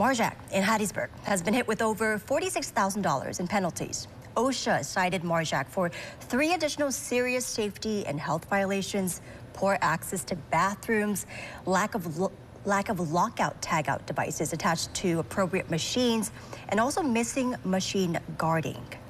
Marjack in Hattiesburg has been hit with over $46,000 in penalties. OSHA cited Marjack for 3 additional serious safety and health violations: poor access to bathrooms, lack of lockout tagout devices attached to appropriate machines, and also missing machine guarding.